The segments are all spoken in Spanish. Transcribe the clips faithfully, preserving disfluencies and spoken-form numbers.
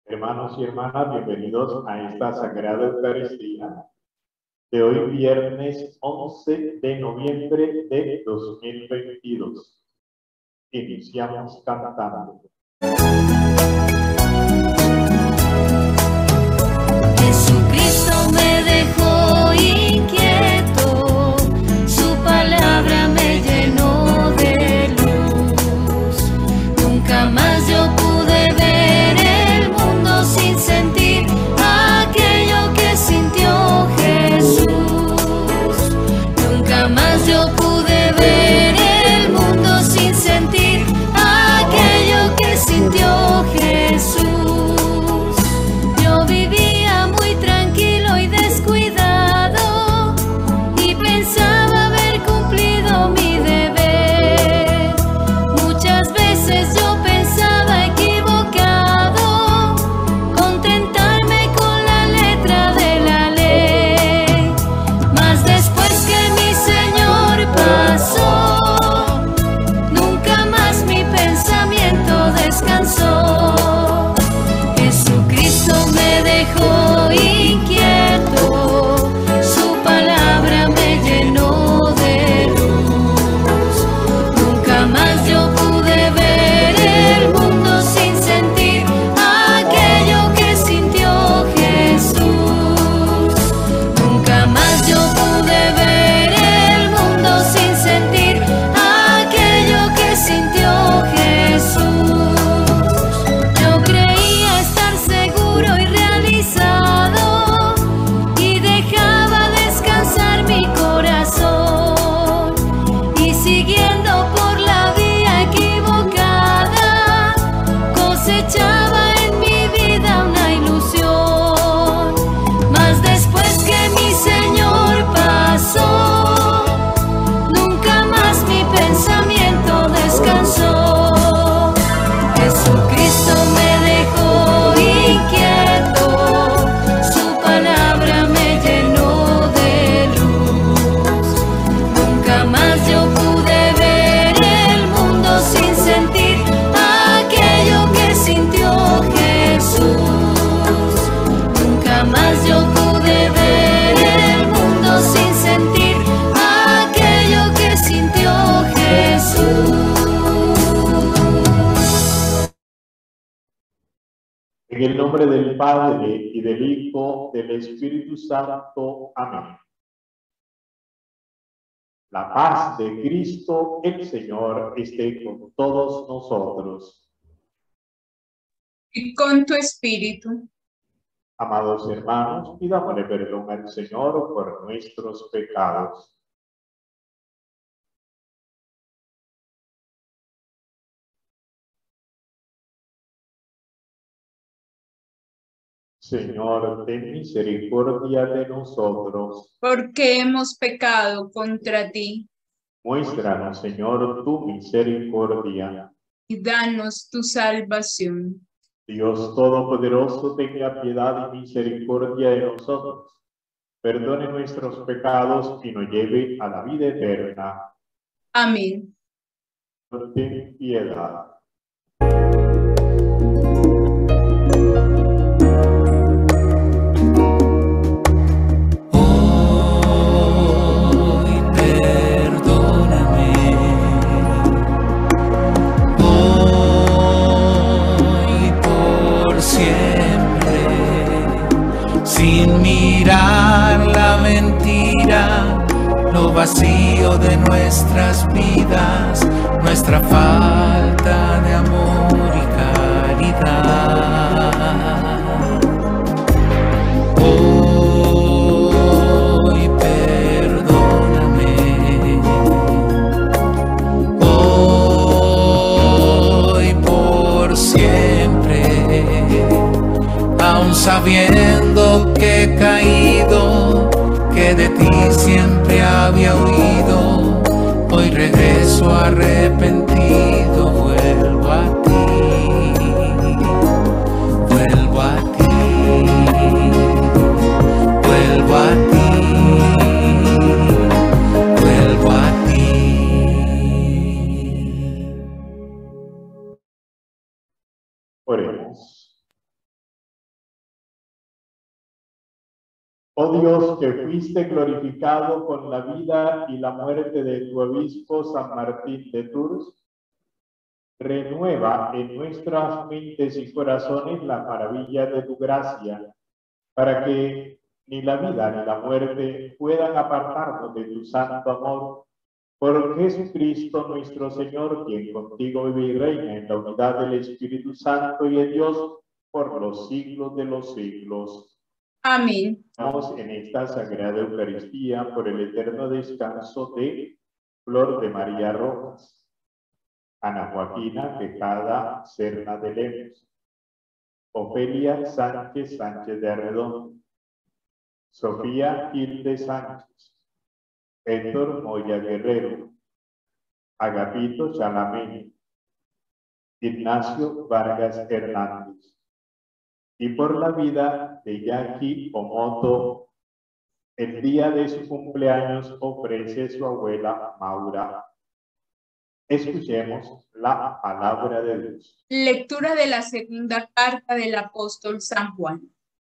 Hermanos y hermanas, bienvenidos a esta Sagrada Eucaristía de hoy viernes once de noviembre de dos mil veintidós. Iniciamos cantando. Jesucristo me dejó inquieto, su palabra me llenó de luz. Nunca más yo pude ver el mundo sin sentir aquello que sintió Jesús. Nunca más yo pude ver el mundo sin sentir aquello que sintió Jesús. Yo vivía muy tranquilo y descuidado y pensaba haber cumplido mi deber. Muchas veces yo pensaba equivocado, contentarme con la letra de la ley. Mas después que mi Señor pasó, nunca más mi pensamiento descansó. Jesucristo me dejó inquieto, su palabra me llenó de luz. Nunca más yo pude ver el mundo sin sentir aquello que sintió Jesús. Nunca más yo pude ver el mundo sin sentir aquello que sintió Jesús. Yo creía estar seguro y realizado y dejaba descansar mi corazón, y siguiendo por la vía equivocada cosechaba en mi vida una ilusión. Mas después que mi Señor pasó, nunca más mi pensamiento descansó. Jesucristo me dejó inquieto, su palabra me llenó de luz. Nunca más yo pude ver el mundo sin sentir aquello que sintió Jesús. Nunca más yo pude ver el mundo sin sentir aquello que sintió Jesús. En el nombre del Padre, y del Hijo, del Espíritu Santo. Amén. La paz de Cristo, el Señor, esté con todos nosotros. Y con tu espíritu. Amados hermanos, pidámosle perdón al Señor por nuestros pecados. Señor, ten misericordia de nosotros. Porque hemos pecado contra ti. Muéstranos, Señor, tu misericordia. Y danos tu salvación. Dios Todopoderoso, tenga piedad y misericordia de nosotros. Perdone nuestros pecados y nos lleve a la vida eterna. Amén. Ten piedad. Sin mirar la mentira, lo vacío de nuestras vidas, nuestra falta de amor y caridad. Hoy perdóname, hoy por siempre, aun sabiendo que he caído, que de ti siempre había huido, hoy regreso arrepentido, vuelvo a ti, vuelvo a ti, vuelvo a ti, vuelvo a ti. Oremos. Oh Dios, que fuiste glorificado con la vida y la muerte de tu obispo San Martín de Tours, renueva en nuestras mentes y corazones la maravilla de tu gracia, para que ni la vida ni la muerte puedan apartarnos de tu santo amor. Por Jesucristo nuestro Señor, quien contigo vive y reina en la unidad del Espíritu Santo y de Dios por los siglos de los siglos. Amén. Estamos en esta Sagrada Eucaristía por el eterno descanso de Flor de María Rojas, Ana Joaquina Tejada Serna de Lemos, Ofelia Sánchez Sánchez de Arredondo, Sofía Hilde Sánchez, Héctor Moya Guerrero, Agapito Chalamé, Ignacio Vargas Hernández, y por la vida de Jackie Omoto, el día de su cumpleaños ofrece su abuela Maura. Escuchemos la palabra de Dios. Lectura de la segunda carta del apóstol San Juan.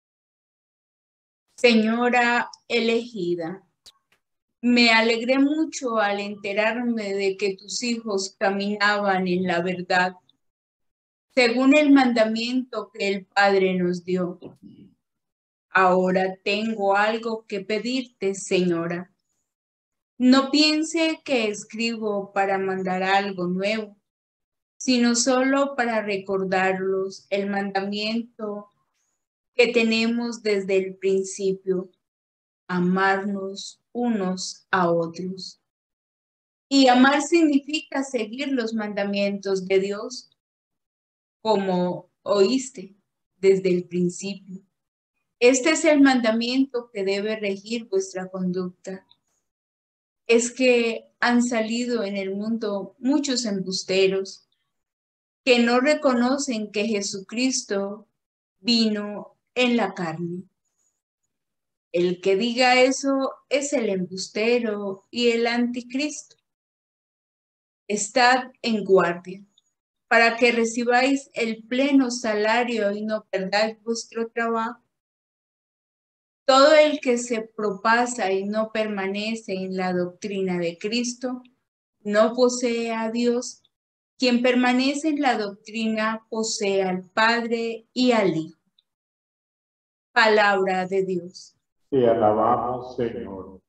Señora elegida, me alegré mucho al enterarme de que tus hijos caminaban en la verdad, según el mandamiento que el Padre nos dio. Ahora tengo algo que pedirte, señora. No piense que escribo para mandar algo nuevo, sino solo para recordarlos el mandamiento que tenemos desde el principio, amarnos unos a otros. Y amar significa seguir los mandamientos de Dios, como oíste desde el principio. Este es el mandamiento que debe regir vuestra conducta. Es que han salido en el mundo muchos embusteros que no reconocen que Jesucristo vino en la carne. El que diga eso es el embustero y el anticristo. Estad en guardia, para que recibáis el pleno salario y no perdáis vuestro trabajo. Todo el que se propasa y no permanece en la doctrina de Cristo, no posee a Dios. Quien permanece en la doctrina posee al Padre y al Hijo. Palabra de Dios. Te alabamos, Señor.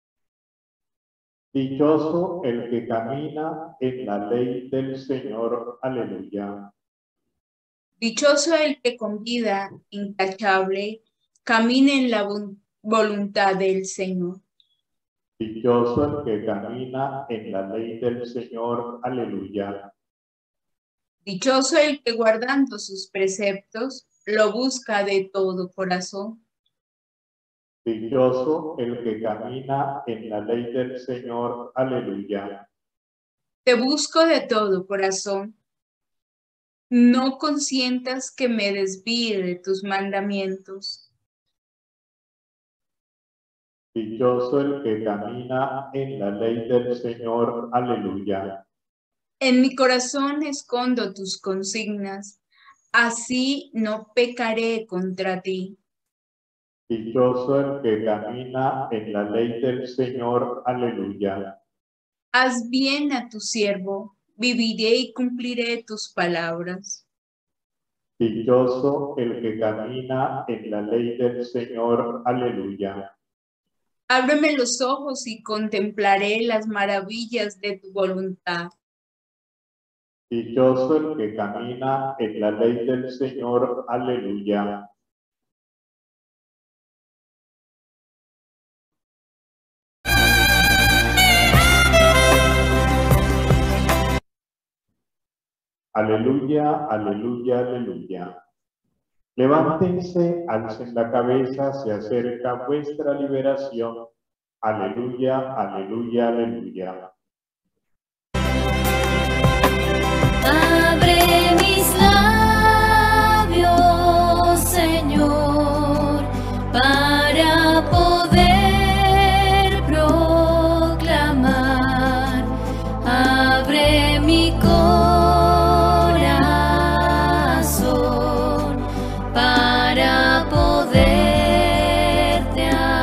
Dichoso el que camina en la ley del Señor. Aleluya. Dichoso el que con vida intachable camina en la voluntad del Señor. Dichoso el que camina en la ley del Señor. Aleluya. Dichoso el que guardando sus preceptos lo busca de todo corazón. Dichoso el que camina en la ley del Señor. Aleluya. Te busco de todo corazón. No consientas que me desvíe de tus mandamientos. Dichoso el que camina en la ley del Señor. Aleluya. En mi corazón escondo tus consignas, así no pecaré contra ti. Dichoso el que camina en la ley del Señor. Aleluya. Haz bien a tu siervo, viviré y cumpliré tus palabras. Dichoso el que camina en la ley del Señor. Aleluya. Ábreme los ojos y contemplaré las maravillas de tu voluntad. Dichoso el que camina en la ley del Señor. Aleluya. Aleluya, aleluya, aleluya. Levántense, alcen la cabeza, se acerca vuestra liberación. Aleluya, aleluya, aleluya. Abre mis labios, Señor, para poder proclamar. Abre mi corazón para poderte amar.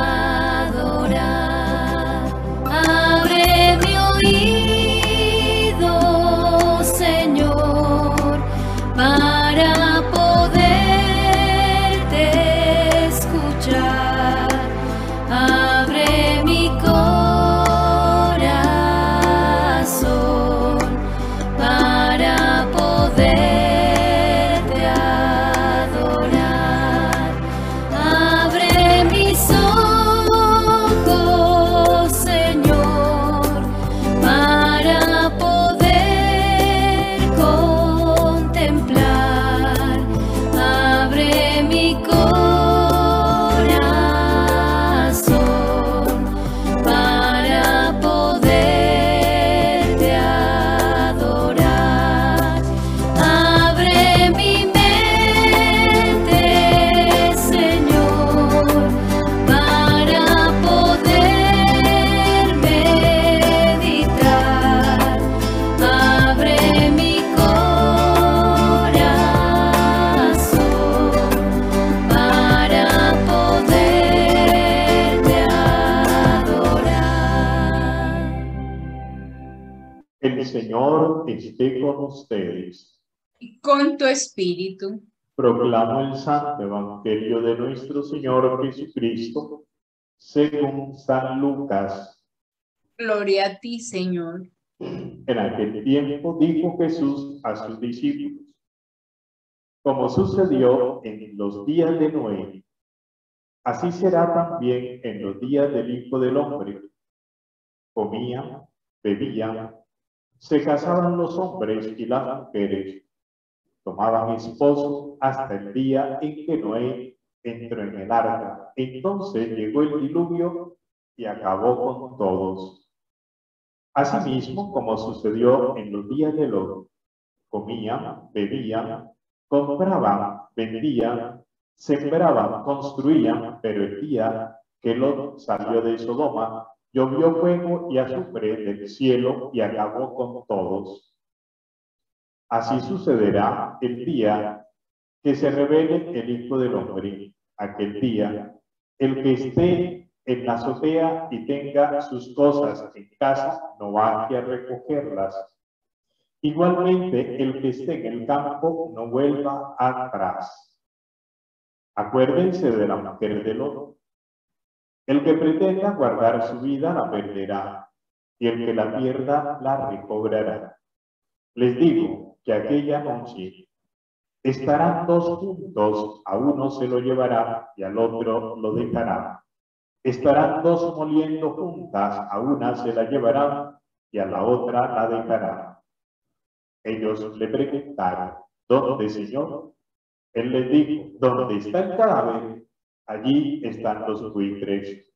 El Señor esté con ustedes. Y con tu espíritu. Proclamo el Santo Evangelio de nuestro Señor Jesucristo, según San Lucas. Gloria a ti, Señor. En aquel tiempo dijo Jesús a sus discípulos: como sucedió en los días de Noé, así será también en los días del Hijo del Hombre. Comían, bebían, se casaban los hombres y las mujeres, tomaban esposo hasta el día en que Noé entró en el arca. Entonces llegó el diluvio y acabó con todos. Asimismo, como sucedió en los días de Lot, comían, bebían, compraban, vendían, sembraban, construían, pero el día que Lot salió de Sodoma, llovió fuego y azufre del cielo y acabó con todos. Así sucederá el día que se revele el Hijo del Hombre. Aquel día, el que esté en la azotea y tenga sus cosas en casa, no vaya a recogerlas. Igualmente, el que esté en el campo, no vuelva atrás. Acuérdense de la mujer de Lot. El que pretenda guardar su vida la perderá, y el que la pierda la recobrará. Les digo que aquella noche estarán dos juntos, a uno se lo llevará y al otro lo dejará. Estarán dos moliendo juntas, a una se la llevará y a la otra la dejará. Ellos le preguntaron: ¿dónde, Señor? Él les dijo: ¿dónde está el cadáver? Allí están los buitres.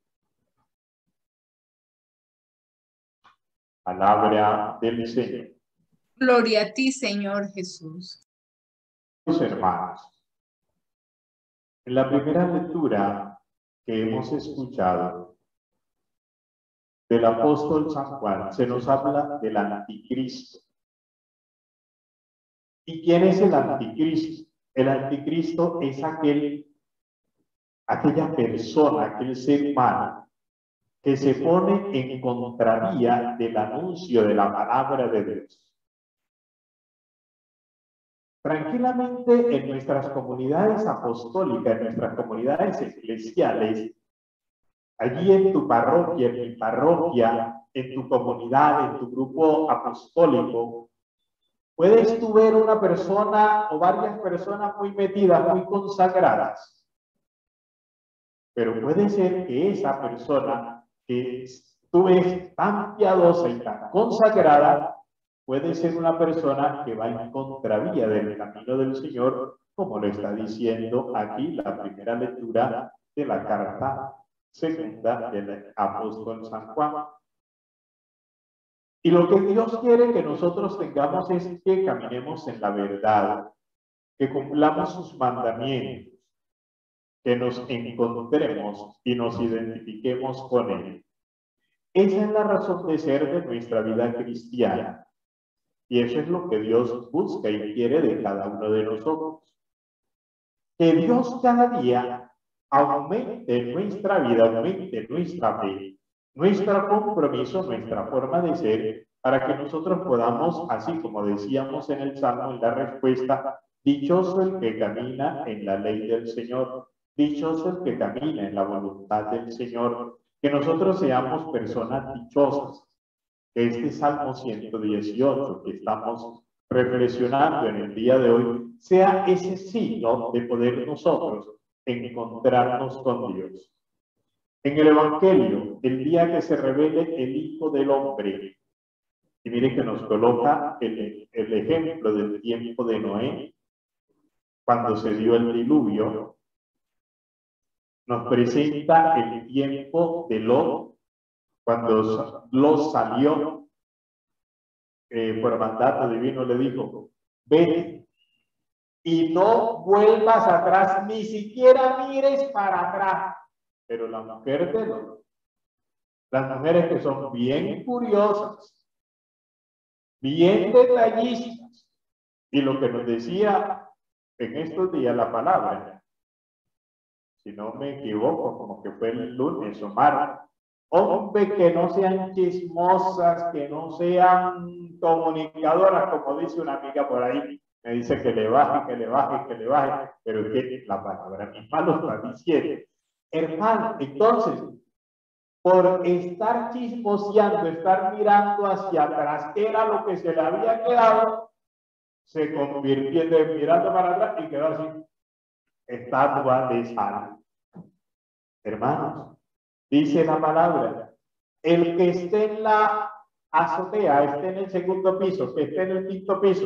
Palabra del Señor. Gloria a ti, Señor Jesús. Los hermanos, en la primera lectura que hemos escuchado del apóstol San Juan, se nos habla del anticristo. ¿Y quién es el anticristo? El anticristo es aquel, aquella persona, aquel ser humano que se pone en contravía del anuncio de la palabra de Dios. Tranquilamente en nuestras comunidades apostólicas, en nuestras comunidades eclesiales, allí en tu parroquia, en mi parroquia, en tu comunidad, en tu grupo apostólico, puedes tú ver una persona o varias personas muy metidas, muy consagradas. Pero puede ser que esa persona que tú ves tan piadosa y tan consagrada, puede ser una persona que va en contravía del camino del Señor, como lo está diciendo aquí la primera lectura de la carta segunda del apóstol San Juan. Y lo que Dios quiere que nosotros tengamos es que caminemos en la verdad, que cumplamos sus mandamientos, que nos encontremos y nos identifiquemos con Él. Esa es la razón de ser de nuestra vida cristiana. Y eso es lo que Dios busca y quiere de cada uno de nosotros. Que Dios cada día aumente nuestra vida, aumente nuestra fe, nuestro compromiso, nuestra forma de ser, para que nosotros podamos, así como decíamos en el Salmo, en la respuesta: dichoso el que camina en la ley del Señor, dichoso el que camina en la voluntad del Señor, que nosotros seamos personas dichosas. Que este Salmo ciento dieciocho que estamos reflexionando en el día de hoy sea ese signo de poder nosotros encontrarnos con Dios. En el Evangelio, el día que se revele el Hijo del Hombre, y mire que nos coloca el, el ejemplo del tiempo de Noé, cuando se dio el diluvio, nos presenta el tiempo de Lot, cuando Lot salió eh, por mandato divino, le dijo: vete y no vuelvas atrás, ni siquiera mires para atrás. Pero la mujer de Lot, las mujeres que son bien curiosas, bien detallistas, y lo que nos decía en estos días la palabra, si no me equivoco, como que fue el lunes o martes, Hombre, que no sean chismosas, que no sean comunicadoras, como dice una amiga por ahí. Me dice que le baje, que le baje, que le baje, pero es que la palabra misma lo está diciendo. Hermano, entonces, por estar chismoseando, estar mirando hacia atrás, era lo que se le había quedado, se convirtió en mirando para atrás y quedó así, estatua de sal. Hermanos, dice la palabra, el que esté en la azotea, esté en el segundo piso, que esté en el quinto piso,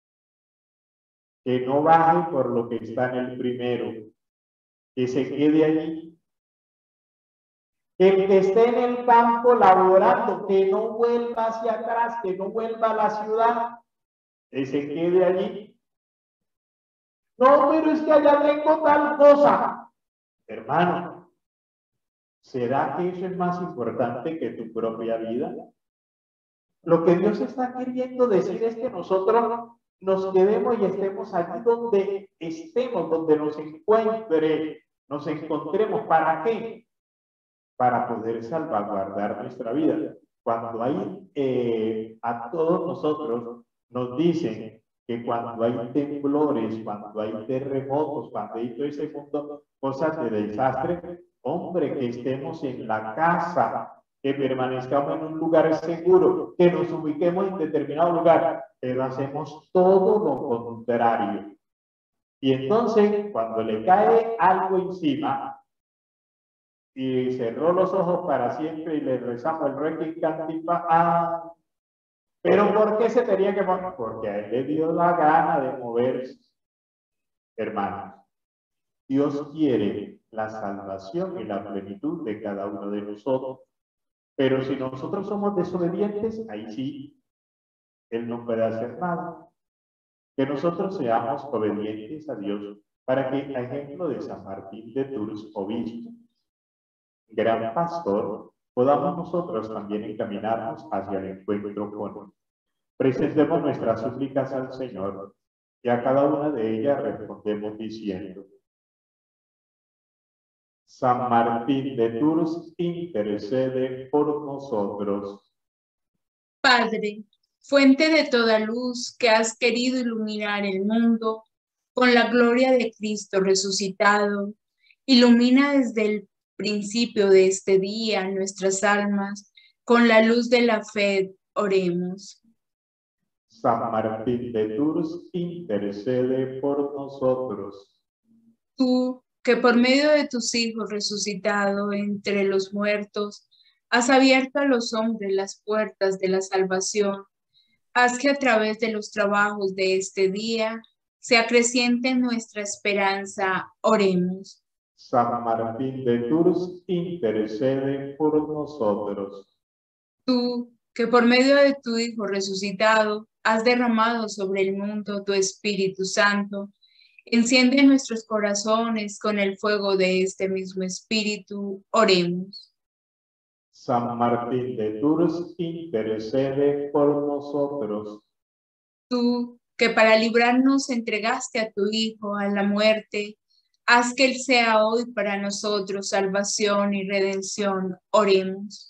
que no baje por lo que está en el primero, que se quede allí. El que esté en el campo laborando, que no vuelva hacia atrás, que no vuelva a la ciudad, que se quede allí. No, pero es que allá tengo tal cosa. Hermano, ¿será que eso es más importante que tu propia vida? Lo que Dios está queriendo decir es que nosotros nos quedemos y estemos allí donde estemos, donde nos encuentre, nos encontremos. ¿Para qué? Para poder salvaguardar nuestra vida. Cuando hay, eh, a todos nosotros nos dicen que cuando hay temblores, cuando hay terremotos, cuando hay todo ese mundo, cosas de desastre, hombre, que estemos en la casa, que permanezcamos en un lugar seguro, que nos ubiquemos en determinado lugar, pero hacemos todo lo contrario. Y entonces, cuando le cae algo encima, y cerró los ojos para siempre y le rezamos el requiem cantipa, ah, pero ¿por qué se tenía que mover? Porque a él le dio la gana de moverse. Hermanos, Dios quiere la salvación y la plenitud de cada uno de nosotros, pero si nosotros somos desobedientes, ahí sí, Él no puede hacer nada. Que nosotros seamos obedientes a Dios, para que, a ejemplo de San Martín de Tours, obispo, gran pastor, podamos nosotros también encaminarnos hacia el encuentro con Él. Presentemos nuestras súplicas al Señor y a cada una de ellas respondemos diciendo: San Martín de Tours, intercede por nosotros. Padre, fuente de toda luz, que has querido iluminar el mundo con la gloria de Cristo resucitado, ilumina desde el principio de este día nuestras almas con la luz de la fe. Oremos. San Martín de Tours, intercede por nosotros. Tú, que por medio de tus hijos resucitado entre los muertos, has abierto a los hombres las puertas de la salvación, haz que a través de los trabajos de este día se acreciente nuestra esperanza. Oremos. San Martín de Tours, intercede por nosotros. Tú, que por medio de tu Hijo resucitado has derramado sobre el mundo tu Espíritu Santo, enciende nuestros corazones con el fuego de este mismo Espíritu. Oremos. San Martín de Tours, intercede por nosotros. Tú, que para librarnos entregaste a tu Hijo a la muerte, haz que Él sea hoy para nosotros salvación y redención. Oremos.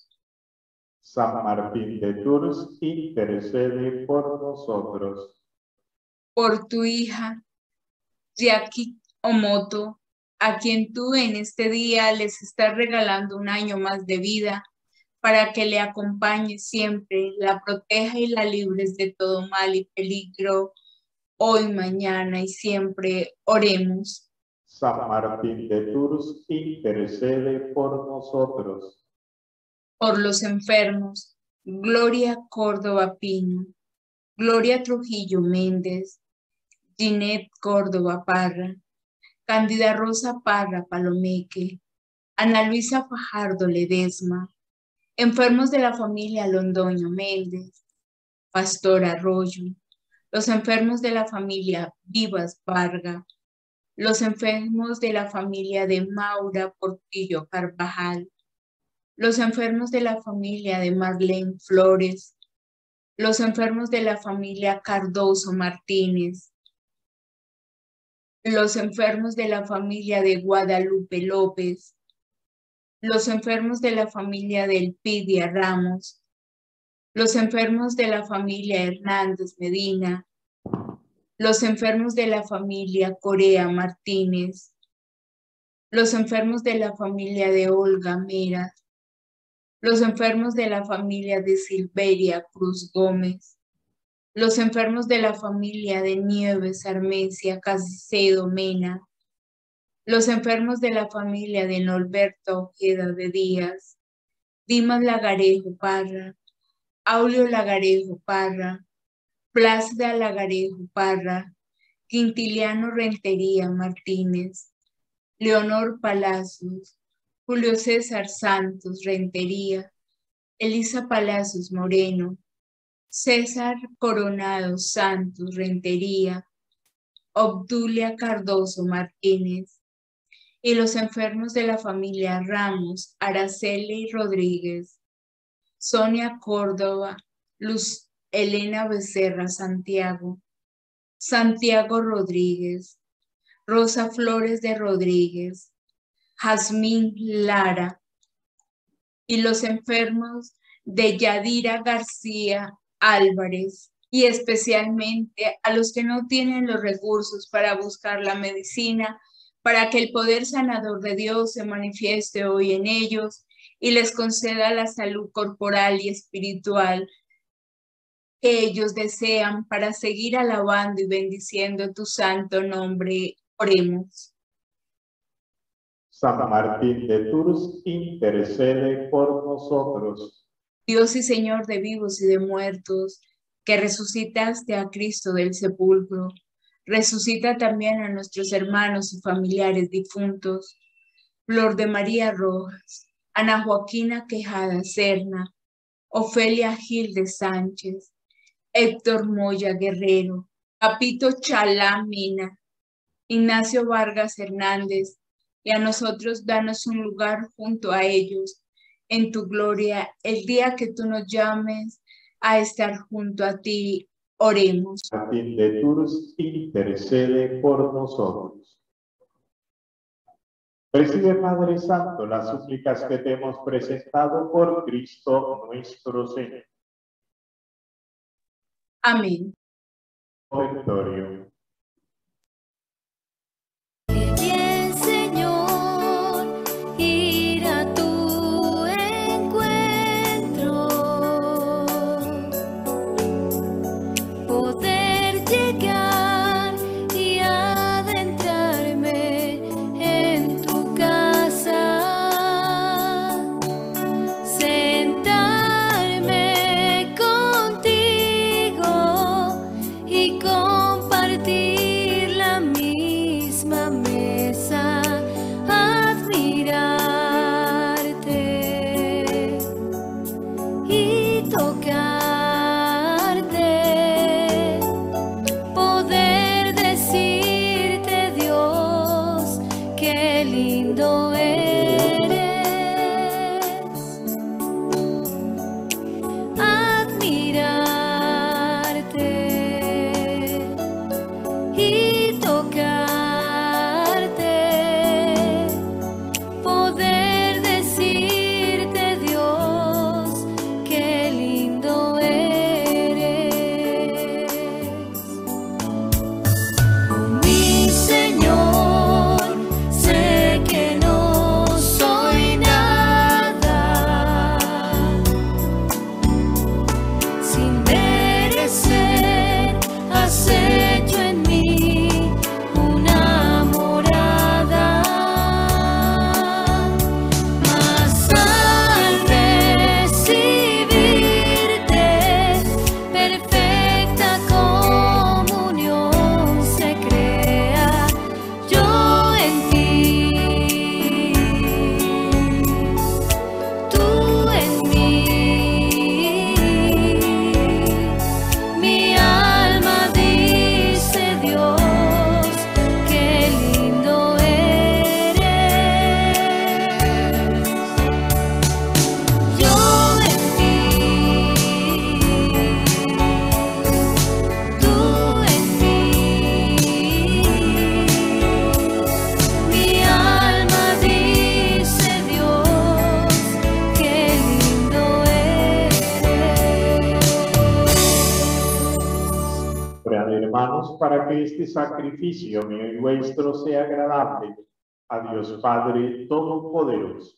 San Martín de Tours, intercede por nosotros. Por tu hija, Yaki Omoto, a quien tú en este día les estás regalando un año más de vida, para que le acompañe siempre, la proteja y la libres de todo mal y peligro, hoy, mañana y siempre. Oremos. San Martín de Tours, intercede por nosotros. Por los enfermos, Gloria Córdoba Pino, Gloria Trujillo Méndez, Ginette Córdoba Parra, Cándida Rosa Parra Palomeque, Ana Luisa Fajardo Ledesma, enfermos de la familia Londoño Méndez, Pastor Arroyo, los enfermos de la familia Vivas Varga, los enfermos de la familia de Maura Portillo Carvajal, los enfermos de la familia de Marlene Flores, los enfermos de la familia Cardoso Martínez, los enfermos de la familia de Guadalupe López, los enfermos de la familia del Pidia Ramos, los enfermos de la familia Hernández Medina, los enfermos de la familia Corea Martínez, los enfermos de la familia de Olga Mera, los enfermos de la familia de Silveria Cruz Gómez, los enfermos de la familia de Nieves Armesia Casicedo Mena, los enfermos de la familia de Norberto Ojeda de Díaz, Dimas Lagarejo Parra, Aulio Lagarejo Parra, Plácida Lagarejo Parra, Quintiliano Rentería Martínez, Leonor Palacios, Julio César Santos Rentería, Elisa Palacios Moreno, César Coronado Santos Rentería, Obdulia Cardoso Martínez, y los enfermos de la familia Ramos, Araceli Rodríguez, Sonia Córdoba, Luz Elena Becerra Santiago, Santiago Rodríguez, Rosa Flores de Rodríguez, Jazmín Lara, y los enfermos de Yadira García Álvarez, y especialmente a los que no tienen los recursos para buscar la medicina, para que el poder sanador de Dios se manifieste hoy en ellos y les conceda la salud corporal y espiritual que ellos desean para seguir alabando y bendiciendo tu santo nombre. Oremos. San Martín de Tours, intercede por nosotros. Dios y Señor de vivos y de muertos, que resucitaste a Cristo del sepulcro, resucita también a nuestros hermanos y familiares difuntos, Flor de María Rojas, Ana Joaquina Quejada Serna, Ofelia Gil de Sánchez, Héctor Moya Guerrero, Papito Chalá Mina, Ignacio Vargas Hernández, y a nosotros danos un lugar junto a ellos en tu gloria el día que tú nos llames a estar junto a ti. Oremos. Martín de Tours, intercede por nosotros. Preside, Padre Santo, las súplicas que te hemos presentado por Cristo nuestro Señor. Amén. Ofertorio. Qué bien, Señor, ir a tu encuentro, poder llegar y adentrarme en tu casa, sentarme contigo y compartir la misma mesa, admirarte y tocarte, ofrenda, hermanos, para que este sacrificio mío y vuestro sea agradable a Dios Padre Todopoderoso.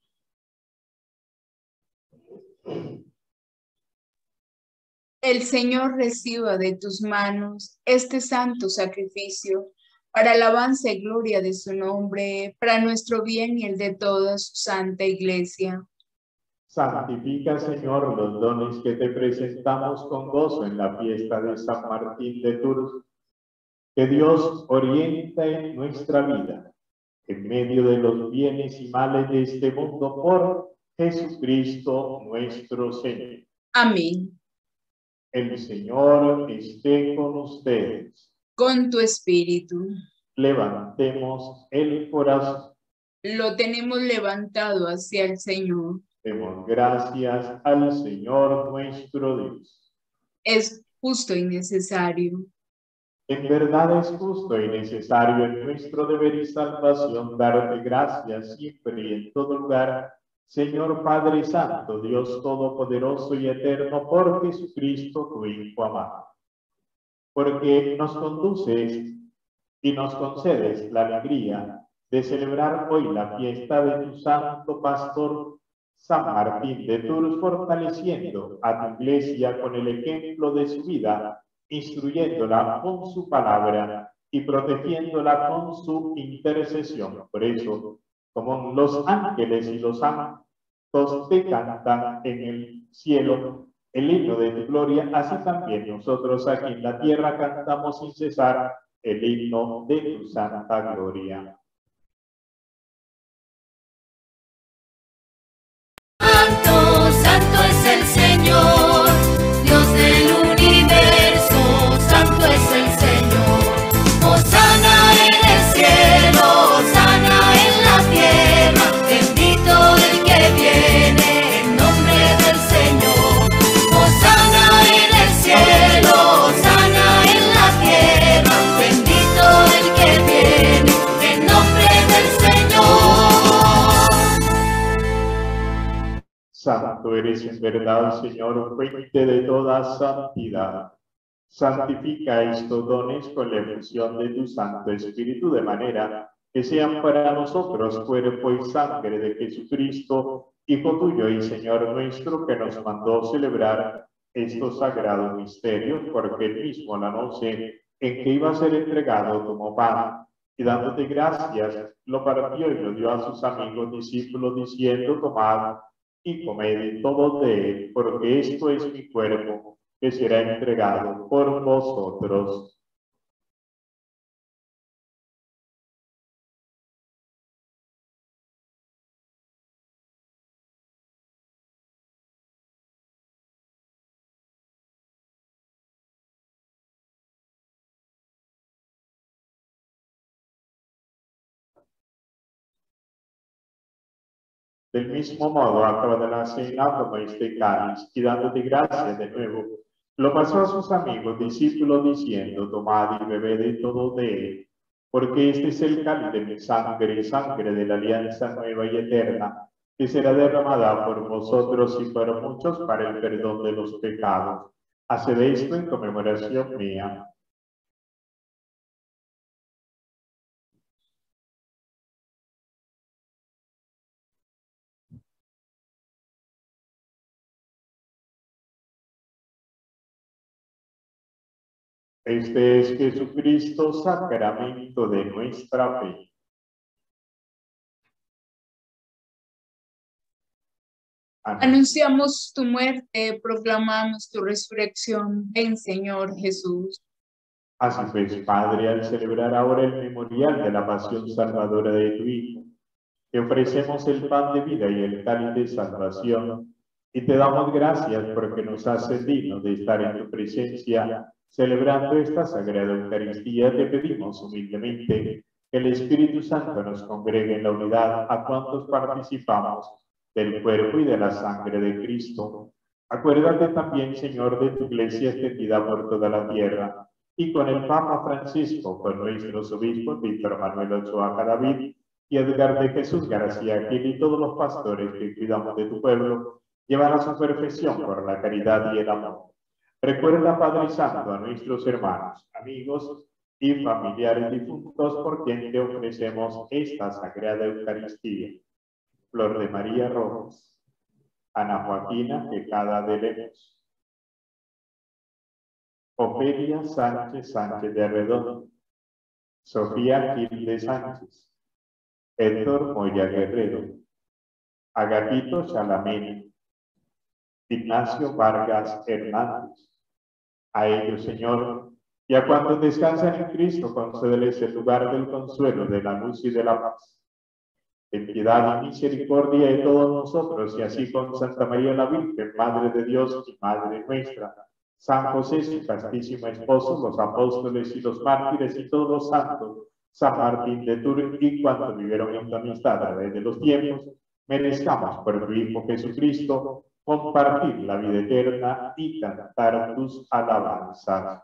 El Señor reciba de tus manos este santo sacrificio para alabanza y gloria de su nombre, para nuestro bien y el de toda su santa iglesia. Santifica, Señor, los dones que te presentamos con gozo en la fiesta de San Martín de Tours. Que Dios oriente nuestra vida en medio de los bienes y males de este mundo por Jesucristo nuestro Señor. Amén. El Señor esté con ustedes. Con tu espíritu. Levantemos el corazón. Lo tenemos levantado hacia el Señor. Demos gracias al Señor nuestro Dios. Es justo y necesario. En verdad es justo y necesario en nuestro deber y salvación darte gracias siempre y en todo lugar, Señor Padre Santo, Dios Todopoderoso y Eterno, por Jesucristo, tu Hijo amado. Porque nos conduces y nos concedes la alegría de celebrar hoy la fiesta de tu santo pastor, San Martín de Tours, fortaleciendo a tu iglesia con el ejemplo de su vida, instruyéndola con su palabra y protegiéndola con su intercesión. Por eso, como los ángeles y los santos te cantan en el cielo el himno de tu gloria, así también nosotros aquí en la tierra cantamos sin cesar el himno de tu santa gloria. Santo, santo es el Señor, Dios del universo, santo es el Señor. Hosana en el cielo, hosana en la tierra, bendito el que viene en nombre del Señor. Hosana en el cielo, hosana en la tierra, bendito el que viene en nombre del Señor. Santo eres en verdad, Señor, fuente de toda santidad. Santifica estos dones con la efusión de tu Santo Espíritu, de manera que sean para nosotros cuerpo y sangre de Jesucristo, Hijo tuyo y Señor nuestro, que nos mandó celebrar estos sagrados misterios, porque él mismo la noche en que iba a ser entregado tomó pan, y dándote gracias, lo partió y lo dio a sus amigos discípulos, diciendo: tomad y comed todos de él, porque esto es mi cuerpo, que será entregado por vosotros. Del mismo modo, acabada la cena, tomó este cáliz, y dándote gracias de nuevo, lo pasó a sus amigos discípulos, diciendo: tomad y bebed de todo de él, porque este es el cáliz de mi sangre, sangre de la alianza nueva y eterna, que será derramada por vosotros y por muchos para el perdón de los pecados. Haced esto en conmemoración mía. Este es Jesucristo, sacramento de nuestra fe. Amén. Anunciamos tu muerte, proclamamos tu resurrección. Ven, Señor Jesús. Así pues, Padre, al celebrar ahora el memorial de la pasión salvadora de tu Hijo, te ofrecemos el pan de vida y el cáliz de salvación, y te damos gracias porque nos haces dignos de estar en tu presencia, celebrando esta sagrada Eucaristía. Te pedimos humildemente que el Espíritu Santo nos congregue en la unidad a cuantos participamos del cuerpo y de la sangre de Cristo. Acuérdate también, Señor, de tu iglesia extendida por toda la tierra, y con el Papa Francisco, con nuestros obispos, Víctor Manuel Ochoa Cadavid y Edgar de Jesús García Gil, y todos los pastores que cuidamos de tu pueblo, llevar a su perfección por la caridad y el amor. Recuerda, Padre Santo, a nuestros hermanos, amigos y familiares difuntos por quien te ofrecemos esta Sagrada Eucaristía. Flor de María Rojas, Ana Joaquina Tejada de Lemos, Ofelia Sánchez Sánchez de Arredondo, Sofía Gil de Sánchez, Héctor Moya Guerrero, Agapito Chalamena, Ignacio Vargas Hernández. A ellos, Señor, y a cuantos descansan en Cristo, concédeles el lugar del consuelo, de la luz y de la paz. En piedad y misericordia de todos nosotros, y así con Santa María la Virgen, Madre de Dios y Madre nuestra, San José, su castísimo esposo, los apóstoles y los mártires y todos los santos, San Martín de Tours y cuantos vivieron en tu amistad a través de los tiempos, merezcamos por tu Hijo Jesucristo compartir la vida eterna y cantar tus alabanzas.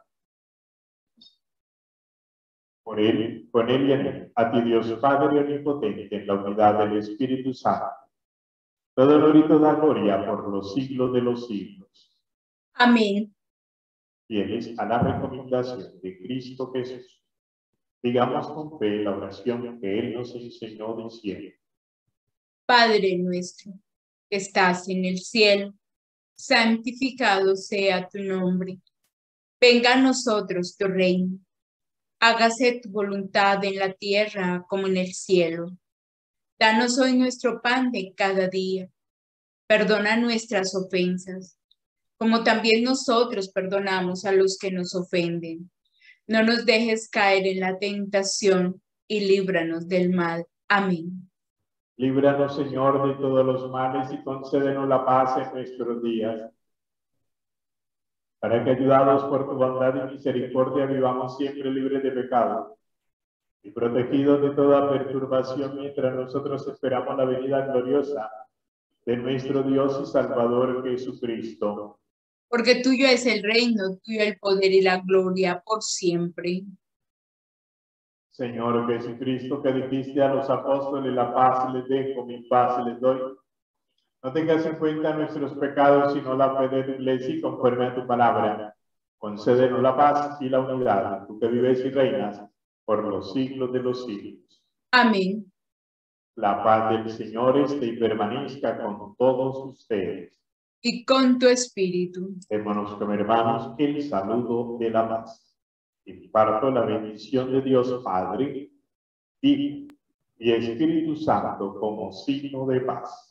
Por él, con él y en él, a ti Dios Padre omnipotente, en la unidad del Espíritu Santo, todo honor y toda gloria por los siglos de los siglos. Amén. Fieles a la recomendación de Cristo Jesús, digamos con fe la oración que Él nos enseñó diciendo: Padre nuestro, que estás en el cielo, santificado sea tu nombre. Venga a nosotros tu reino. Hágase tu voluntad en la tierra como en el cielo. Danos hoy nuestro pan de cada día. Perdona nuestras ofensas, como también nosotros perdonamos a los que nos ofenden. No nos dejes caer en la tentación y líbranos del mal. Amén. Líbranos, Señor, de todos los males y concédenos la paz en nuestros días, para que, ayudados por tu bondad y misericordia, vivamos siempre libres de pecado y protegidos de toda perturbación, mientras nosotros esperamos la venida gloriosa de nuestro Dios y Salvador Jesucristo. Porque tuyo es el reino, tuyo el poder y la gloria por siempre. Señor Jesucristo, que dijiste a los apóstoles: la paz les dejo, mi paz les doy. No tengas en cuenta nuestros pecados, sino la fe de tu iglesia, y conforme a tu palabra, concédenos la paz y la unidad, tú que vives y reinas por los siglos de los siglos. Amén. La paz del Señor esté y permanezca con todos ustedes. Y con tu espíritu. Démonos como hermanos el saludo de la paz. Imparto la bendición de Dios Padre, Hijo y Espíritu Santo como signo de paz.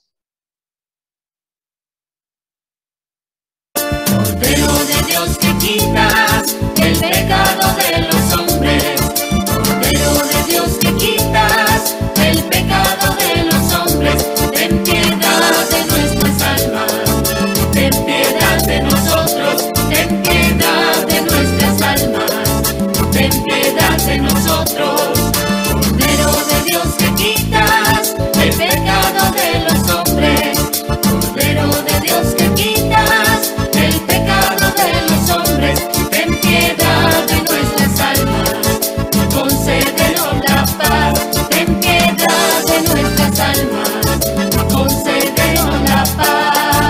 Cordero de Dios, que quitas el pecado de los hombres. Cordero de Dios, que quitas el pecado de los hombres. Ten piedad de nuestras almas. Ten piedad de nosotros. Ten piedad de nuestras almas. Ten piedad de nosotros. Cordero de Dios, que quitas el pecado de los hombres. Cordero de Dios, que quitas el pecado de los hombres. Ten piedad de nuestras almas. Concédenos la paz. Ten piedad de nuestras almas. Concédenos la paz.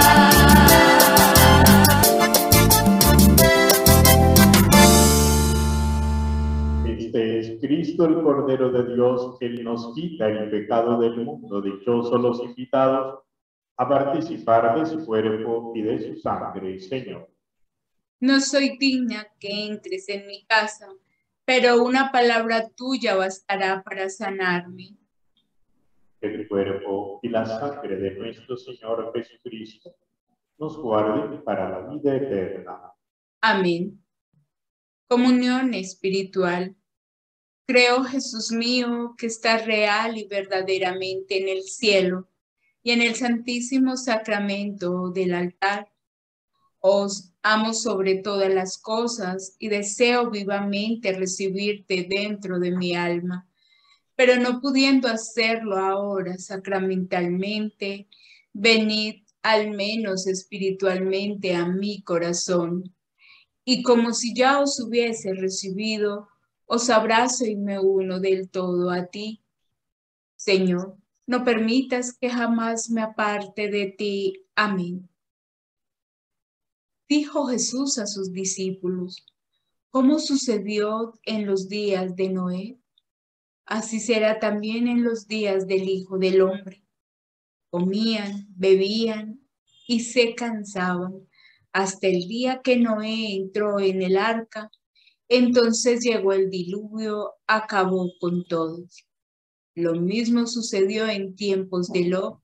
Este es Cristo, el Cordero de Dios, que nos quita el pecado del mundo. Dichosos los invitados a participar de su cuerpo y de su sangre, Señor. No soy digna que entres en mi casa, pero una palabra tuya bastará para sanarme. El cuerpo y la sangre de nuestro Señor Jesucristo nos guarden para la vida eterna. Amén. Comunión espiritual. Creo, Jesús mío, que estás real y verdaderamente en el cielo y en el santísimo sacramento del altar. Os amo sobre todas las cosas y deseo vivamente recibirte dentro de mi alma, pero no pudiendo hacerlo ahora sacramentalmente, venid al menos espiritualmente a mi corazón. Y como si ya os hubiese recibido, os abrazo y me uno del todo a ti. Señor, no permitas que jamás me aparte de ti. Amén. Dijo Jesús a sus discípulos: ¿cómo sucedió en los días de Noé? Así será también en los días del Hijo del Hombre. Comían, bebían y se cansaban hasta el día que Noé entró en el arca. Entonces llegó el diluvio, acabó con todos. Lo mismo sucedió en tiempos de Lot.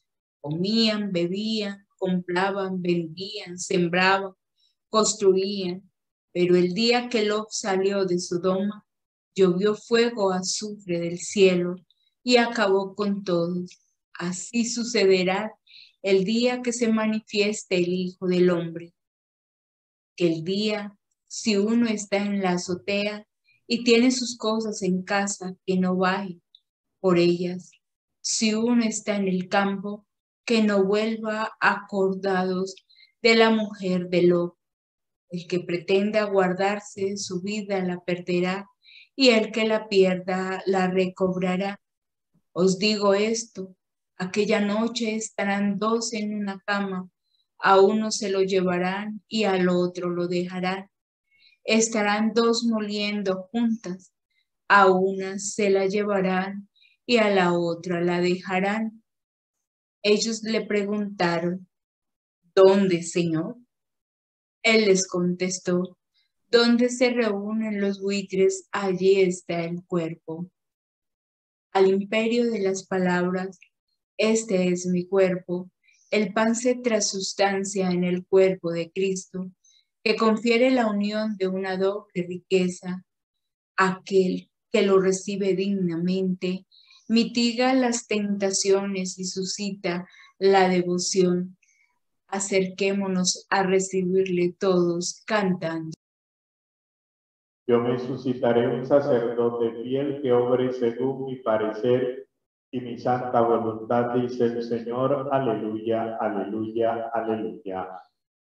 Comían, bebían, compraban, vendían, sembraban, construían. Pero el día que Lot salió de Sodoma, llovió fuego azufre del cielo y acabó con todos. Así sucederá el día que se manifieste el Hijo del Hombre. Que el día, si uno está en la azotea y tiene sus cosas en casa, que no baje por ellas. Si uno está en el campo, que no vuelva acordados de la mujer de Lot. El que pretenda guardarse su vida la perderá, y el que la pierda la recobrará. Os digo esto, aquella noche estarán dos en una cama, a uno se lo llevarán y al otro lo dejarán. Estarán dos moliendo juntas, a una se la llevarán y a la otra la dejarán. Ellos le preguntaron: ¿dónde, Señor? Él les contestó: donde se reúnen los buitres, allí está el cuerpo. Al imperio de las palabras, este es mi cuerpo, el pan se transustancia en el cuerpo de Cristo, que confiere la unión de una doble riqueza. Aquel que lo recibe dignamente, mitiga las tentaciones y suscita la devoción. Acerquémonos a recibirle todos cantando. Yo me suscitaré un sacerdote fiel que obre según mi parecer y mi santa voluntad, dice el Señor. Aleluya, aleluya, aleluya.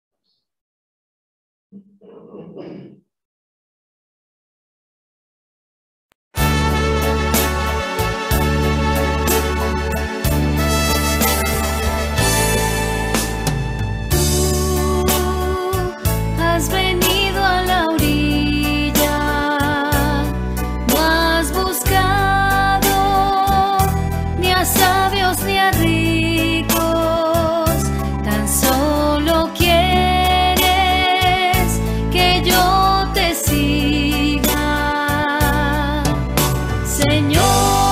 Has venido a la orilla, no has buscado ni a sabios ni a ricos, tan solo quieres que yo te siga. Señor,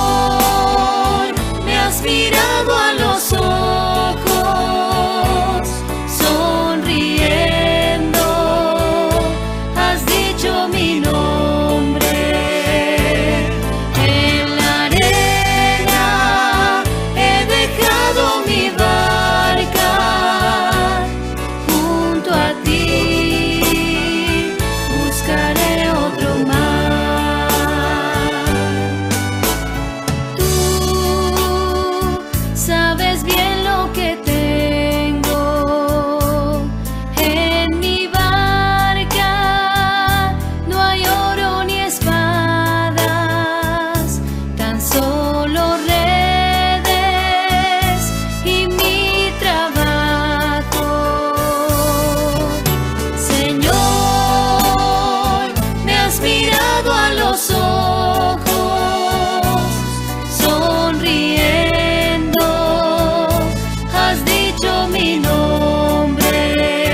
me has mirado a los ojos, sonriendo, has dicho mi nombre. En la arena he dejado mi barca, junto a ti buscaré otro mar. Tú sabes bien lo que tengo en mi barca, no hay oro ni espadas, tan solo redes y mi trabajo. Señor, me has mirado a los ojos, sonriendo, has dicho mi nombre.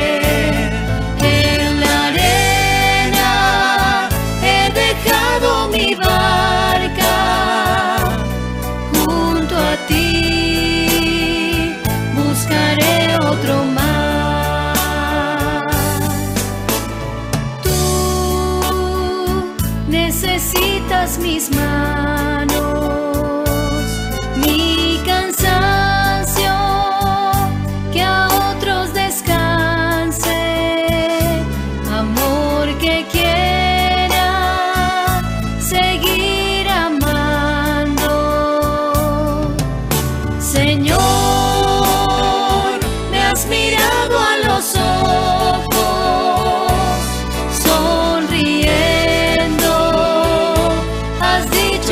En la arena he dejado mi barca, junto a ti buscaré otro mar. Tú necesitas mis manos, mi cansancio, que a otros descanse, amor que quiera seguir amando. Señor, me has mirado a los ojos, sonriendo, has dicho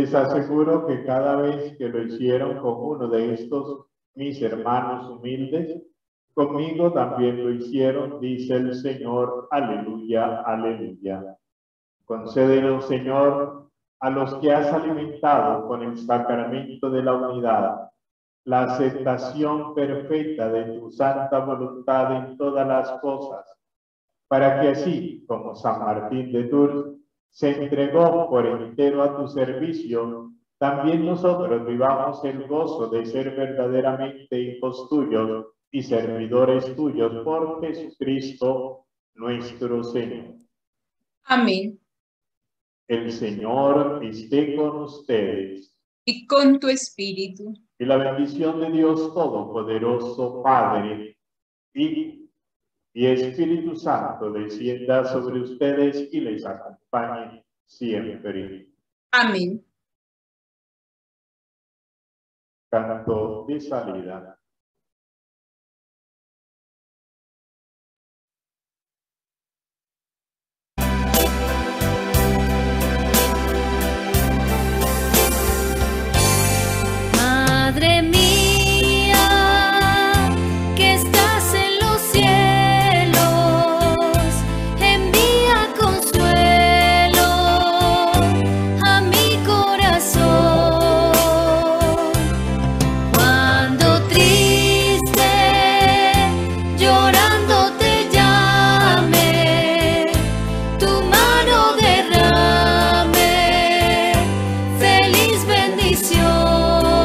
Les aseguro que cada vez que lo hicieron con uno de estos mis hermanos humildes, conmigo también lo hicieron, dice el Señor. Aleluya, aleluya. Concédelo, Señor, a los que has alimentado con el sacramento de la unidad, la aceptación perfecta de tu santa voluntad en todas las cosas, para que así, como San Martín de Tours se entregó por entero a tu servicio, también nosotros vivamos el gozo de ser verdaderamente hijos tuyos y servidores tuyos por Jesucristo nuestro Señor. Amén. El Señor esté con ustedes. Y con tu espíritu. Y la bendición de Dios Todopoderoso, Padre, y, y Espíritu Santo descienda sobre ustedes y les acompañe siempre. Amén. Canto de salida. Madre mía, que estás en los cielos, envía consuelo a mi corazón. Cuando triste, llorando te llame, tu mano derrame feliz bendición.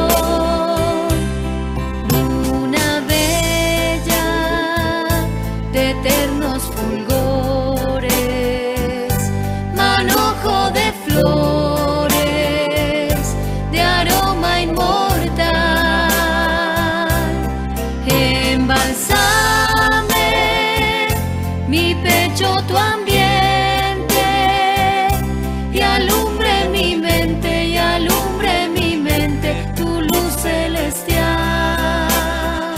Eternos fulgores, manojo de flores, de aroma inmortal, embalsame mi pecho tu ambiente, y alumbre mi mente, y alumbre mi mente tu luz celestial.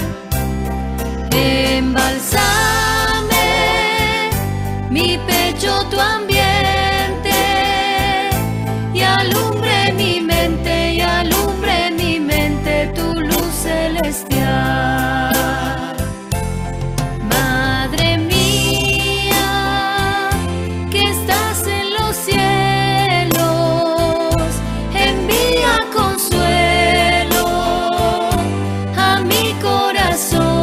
Embalsame mi pecho tu ambiente, y alumbre mi mente, y alumbre mi mente tu luz celestial. Madre mía, que estás en los cielos, envía consuelo a mi corazón.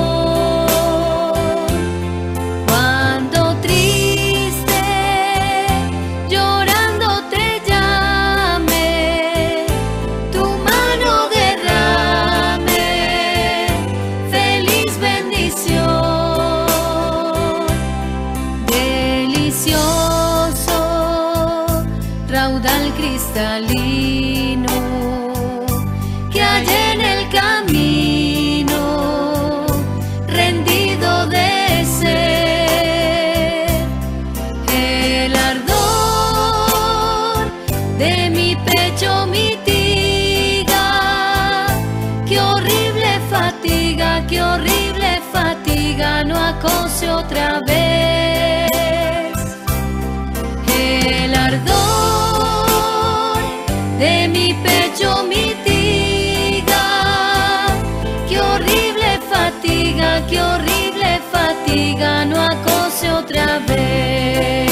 Raudal cristalino que hay en el camino, rendido de ser, el ardor de mi pecho mitiga, qué horrible fatiga, qué horrible fatiga, no acose otra vez. El ardor de mi pecho mitiga, qué horrible fatiga, qué horrible fatiga, no acose otra vez.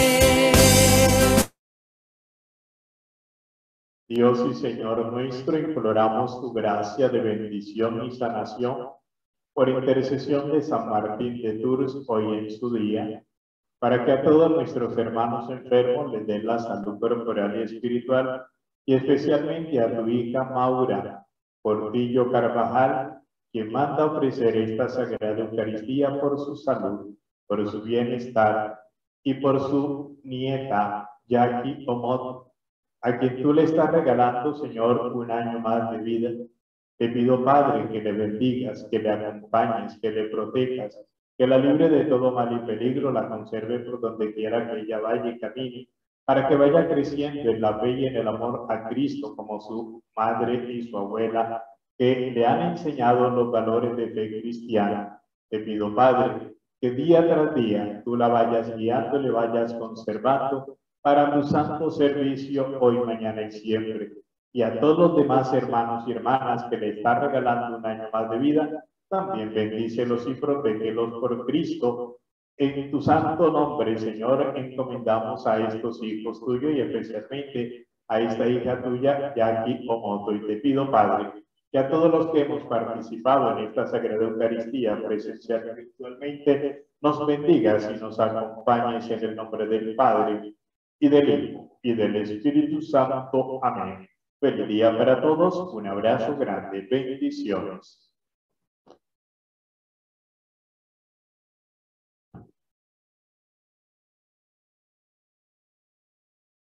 Dios y Señor nuestro, imploramos tu gracia de bendición y sanación por intercesión de San Martín de Tours hoy en su día, para que a todos nuestros hermanos enfermos les den la salud corporal y espiritual, y especialmente a tu hija Maura Portillo Carvajal, quien manda ofrecer esta sagrada Eucaristía por su salud, por su bienestar, y por su nieta Jackie Omot, a quien tú le estás regalando, Señor, un año más de vida. Te pido, Padre, que le bendigas, que le acompañes, que le protejas, que la libre de todo mal y peligro, la conserve por donde quiera que ella vaya y camine, para que vaya creciendo en la fe y en el amor a Cristo, como su madre y su abuela, que le han enseñado los valores de fe cristiana. Te pido, Padre, que día tras día tú la vayas guiando, le vayas conservando, para tu santo servicio hoy, mañana y siempre. y a todos los demás hermanos y hermanas que le están regalando un año más de vida, también bendícelos y protégelos por Cristo. En tu santo nombre, Señor, encomendamos a estos hijos tuyos y especialmente a esta hija tuya, Jackie Omoto, y te pido, Padre, que a todos los que hemos participado en esta Sagrada Eucaristía presencial y virtualmente, nos bendigas y nos acompañes en el nombre del Padre, y del Hijo, y del Espíritu Santo. Amén. Feliz día para todos, un abrazo grande, bendiciones.